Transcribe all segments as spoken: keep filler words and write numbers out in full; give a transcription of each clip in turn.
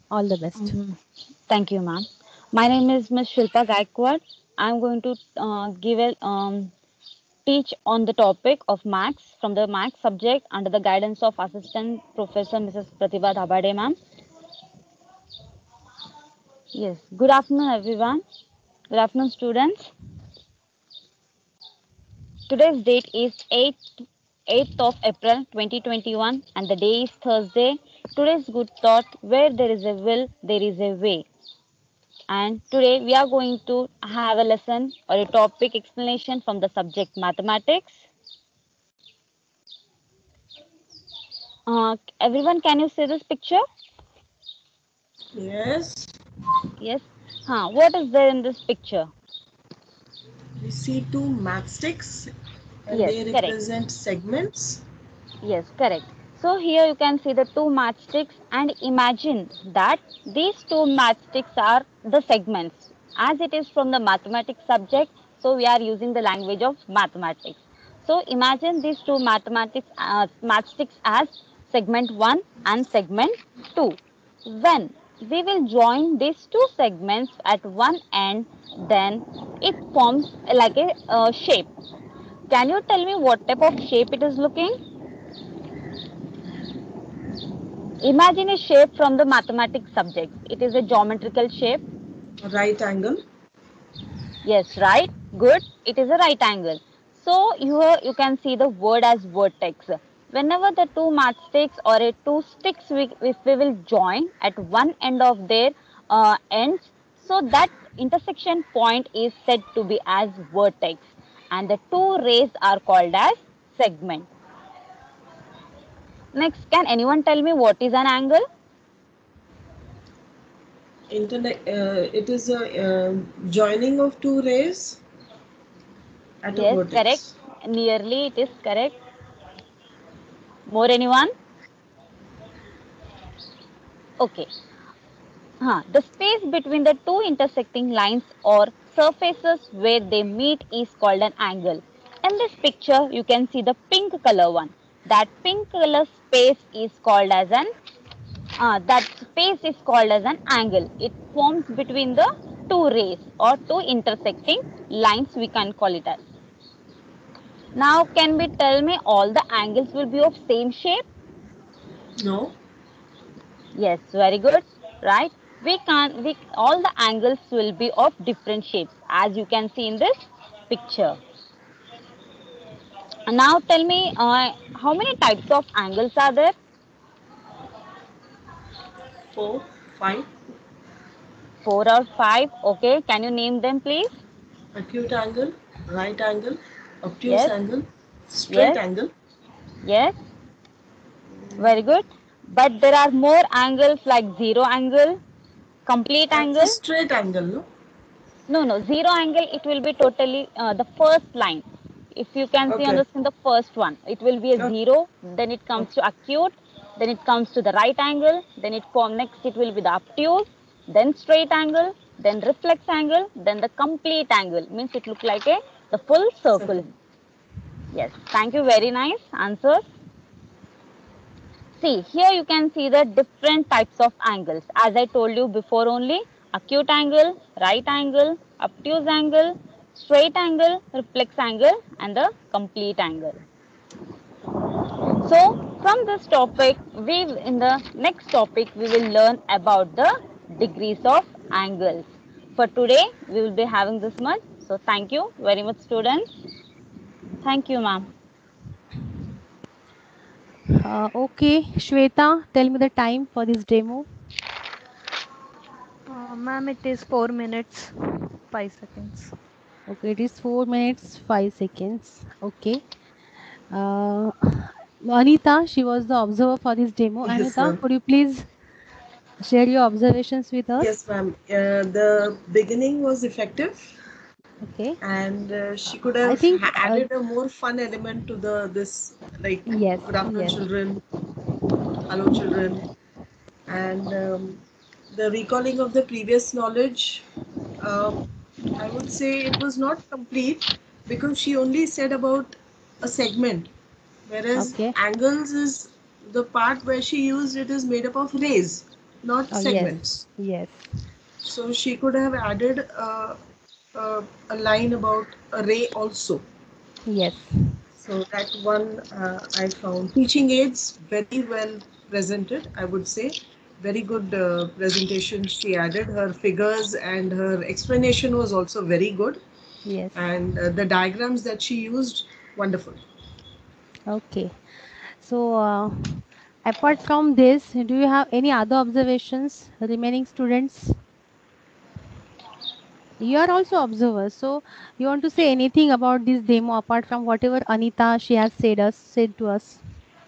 All the best. Mhm. Thank you, ma'am. My name is Miss Shilpa Gaikwad. I'm going to uh, give a um, teach on the topic of Maths from the Maths subject under the guidance of Assistant Professor Missus Pratibha Dhabade, ma'am. Yes. Good afternoon, everyone. Good afternoon, students. Today's date is eighth, eighth of April twenty twenty-one and the day is Thursday. Today's good thought, where there is a will, there is a way. And today we are going to have a lesson or a topic explanation from the subject mathematics. Uh, everyone, can you see this picture? Yes, Yes. Huh, what is there in this picture? we see two matchsticks and Yes, they correct. represent segments. Yes, correct. So here you can see the two matchsticks and imagine that these two matchsticks are the segments. As it is from the mathematics subject, so we are using the language of mathematics. So imagine these two mathematics uh, matchsticks as segment one and segment two. When we will join these two segments at one end, then it forms like a uh, shape. Can you tell me what type of shape it is looking? Imagine a shape from the mathematics subject. It is a geometrical shape. Right angle. Yes, right. Good. It is a right angle. So here you can see the word as vertex. Whenever the two matchsticks or a two sticks, we, if we will join at one end of their uh, ends, so that intersection point is said to be as vertex, and the two rays are called as segment. Next, can anyone tell me what is an angle? Internet. Uh, it is a uh, joining of two rays at a Yes, correct. vertex. Nearly it is correct. More anyone? Okay. Huh. The space between the two intersecting lines or surfaces where they meet is called an angle. In this picture, you can see the pink color one. That pink color space is called as an uh, that space is called as an angle. It forms between the two rays or two intersecting lines. We can call it as. Now, can we tell me all the angles will be of same shape? No. Yes, very good. Right? We can we all the angles will be of different shapes as you can see in this picture. Now tell me uh, how many types of angles are there? Four, five. Four or five. Okay, can you name them please? Acute angle, right angle, obtuse Yes, angle, straight yes, angle. yes. Very good. But there are more angles like zero angle, complete That's a angle. straight angle, no? No, no, zero angle, it will be totally uh, the first line. If you can see on Okay. the screen, the first one, it will be a Okay. zero, then it comes Okay. to acute, then it comes to the right angle, then it come next, it will be the obtuse, then straight angle, then reflex angle, then the complete angle. Means it look like a the full circle. Circle. Yes, thank you. Very nice answers. See, here you can see the different types of angles. As I told you before only, acute angle, right angle, obtuse angle, straight angle, reflex angle and the complete angle. So, from this topic, we in the next topic we will learn about the degrees of angles. For today, we will be having this much. So, thank you very much students. Thank you ma'am. Uh, okay, Shweta, tell me the time for this demo. Uh, ma'am, it is four minutes, five seconds. Okay, it is four minutes, five seconds. Okay. Uh, Anita, she was the observer for this demo. Yes, Anita, ma'am. could you please share your observations with us? Yes, ma'am. Uh, the beginning was effective, Okay. and uh, she could I have think, ha- uh, added a more fun element to the this like yes, good afternoon, yes. children, hello, children, and um, the recalling of the previous knowledge. Um, I would say it was not complete because she only said about a segment, whereas Okay. angles is the part where she used it is made up of rays. not Oh, yes. segments. Yes. So she could have added uh, uh, a line about array also. Yes. So that one uh, I found. Teaching aids very well presented, I would say. Very good uh, presentation she added. Her figures and her explanation was also very good. Yes. And uh, the diagrams that she used, wonderful. Okay. So, uh, apart from this, do you have any other observations, remaining students? You are also observers, so you want to say anything about this demo apart from whatever Anita she has said us said to us?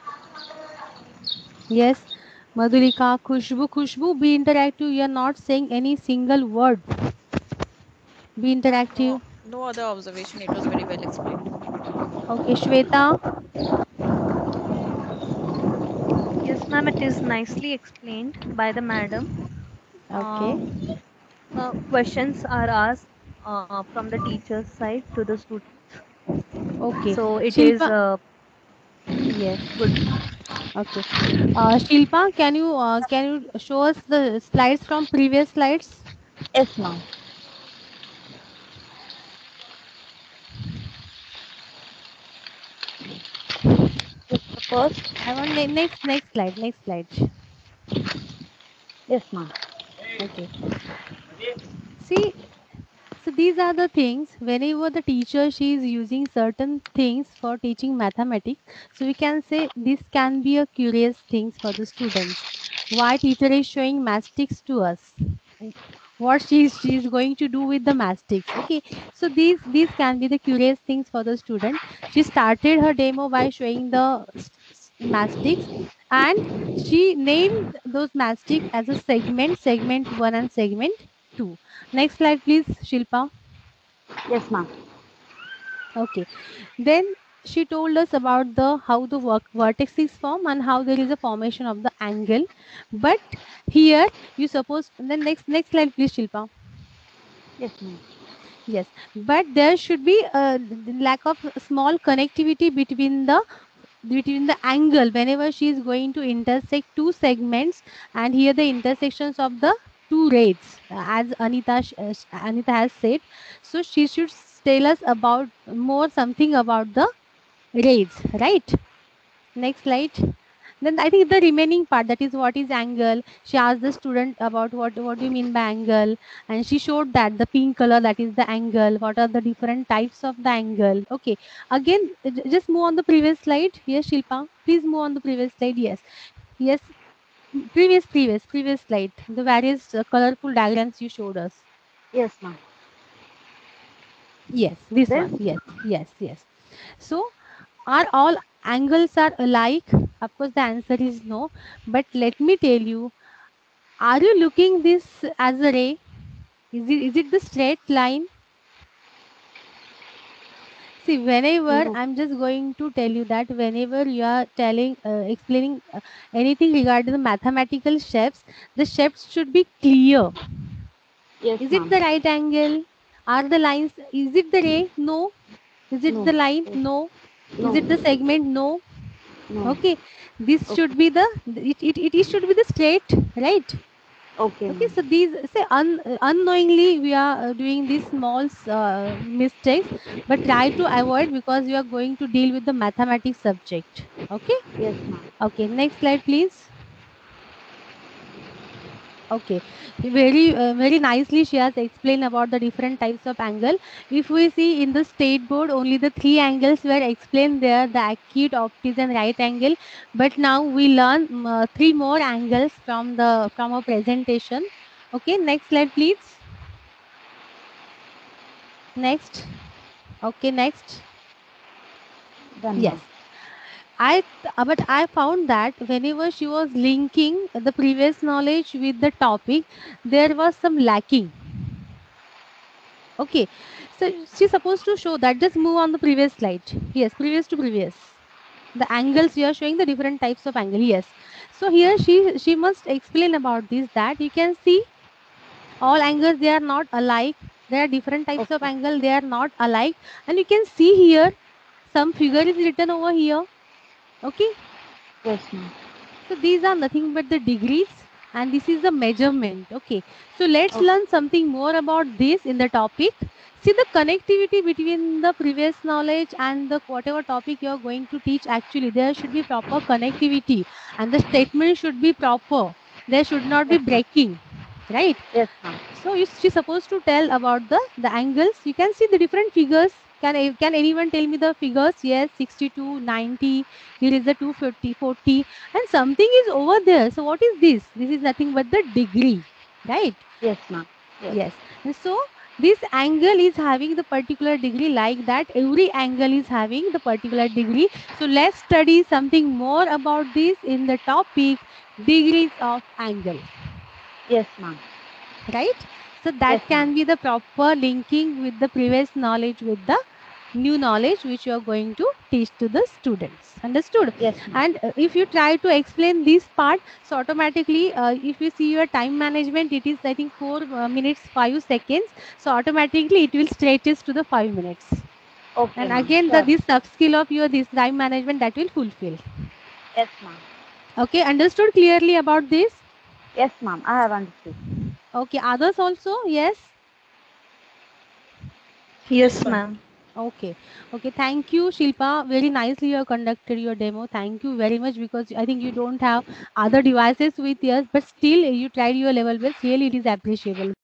Yes, Madhulika, Khushbu, Khushbu, be interactive. You are not saying any single word. Be No, interactive. no other observation. It was very well explained. Okay, Shweta. Yes, ma'am, it is nicely explained by the madam. Okay, Um, uh, questions are asked uh, from the teacher's side to the students. okay. So it is Shilpa. uh, Yes. good. Okay. Uh, Shilpa, can you uh, can you show us the slides from previous slides? Yes, ma'am. The first. I want ne- next next slide. Next slide. Yes, ma'am. Okay. See, so these are the things whenever the teacher she is using certain things for teaching mathematics. So we can say this can be a curious things for the students. Why teacher is showing mathematics to us? What she is, she is going to do with the mathematics? Okay, so these these can be the curious things for the student. She started her demo by showing the s- s- mathematics, and she named those mathematics as a segment, segment one and segment two. Next slide, please, Shilpa. Yes, ma'am. Okay. Then she told us about the how the work vertices form and how there is a formation of the angle. But here you suppose then next next slide, please, Shilpa. Yes, ma'am. Yes, but there should be a lack of small connectivity between the between the angle whenever she is going to intersect two segments, and here the intersections of the two rays, uh, as Anita sh- uh, sh- Anita has said. So she should s- tell us about more something about the rays, right? Next slide. Then I think the remaining part, that is what is angle. She asked the student about what what do you mean by angle, and she showed that the pink color, that is the angle. What are the different types of the angle? Okay. Again, uh, j- just move on the previous slide. Yes, Shilpa. Please move on the previous slide. Yes. Yes. m- Previous, previous, previous slide. The various uh, colorful diagrams you showed us. Yes, ma'am. Yes, this one. Then, Yes, yes, yes. So, are all angles are alike? Of course, the answer is no. But let me tell you, are you looking this as a ray? Is it is it the straight line? See, whenever no. I'm just going to tell you that whenever you are telling, uh, explaining uh, anything regarding the mathematical shapes, the shapes should be clear. Yes, Is it ma'am. the right angle? Are the lines? Is it the ray? No. Is it No. the line? Yes. No. Is No. it the segment? No. No. Okay. This Okay. should be the it, it, it should be the straight, right? Okay, Okay, ma'am. so these say un, unknowingly we are uh, doing these small uh, mistakes, but try to avoid because you are going to deal with the mathematics subject. Okay, Yes, ma'am. okay. Next slide, please. Okay, very uh, very nicely she has explained about the different types of angle. If we see in the state board, only the three angles were explained there: the acute, obtuse, and right angle. But now we learn um, uh, three more angles from the from our presentation. Okay, next slide, please. Next. Okay, next. Done, ma'am. Yes. I th- uh, but I found that whenever she was linking the previous knowledge with the topic, there was some lacking. Okay. So she's supposed to show that. Just move on the previous slide. Yes, previous to previous. The angles we are showing the different types of angle. Yes. So here she she must explain about this, that you can see all angles they are not alike. There are different types of Okay. angle, they are not alike, and you can see here some figure is written over here. Okay, Yes, ma'am. so these are nothing but the degrees, and this is the measurement. Okay, so let's Okay. learn something more about this in the topic. See the connectivity between the previous knowledge and the whatever topic you are going to teach. Actually, there should be proper connectivity, and the statement should be proper. There should not be Yes, ma'am. breaking, right? Yes, ma'am. So you, she's supposed to tell about the the angles. You can see the different figures. Can can anyone tell me the figures? Yes, sixty-two, ninety. Here is the two fifty, forty, and something is over there. So what is this? This is nothing but the degree, right? Yes, ma'am. Yes. Yes. And so this angle is having the particular degree, like that every angle is having the particular degree. So let's study something more about this in the topic degrees of angle, Yes, ma'am. right? So that Yes, ma'am. can be the proper linking with the previous knowledge with the new knowledge which you are going to teach to the students. Understood? Yes, ma'am. And uh, if you try to explain this part, so automatically uh, if you see your time management, it is I think four uh, minutes five seconds, so automatically it will stretches to the five minutes. Okay, And ma'am. again the Sure. this sub skill of your this time management that will fulfill. Yes, ma'am. Okay, understood clearly about this? Yes, ma'am. I have understood. Okay, others also? Yes. Yes, ma'am. Okay. Okay. Thank you, Shilpa. Very nicely you have conducted your demo. Thank you very much, because I think you don't have other devices with us, but still you tried your level best. Really, it is appreciable.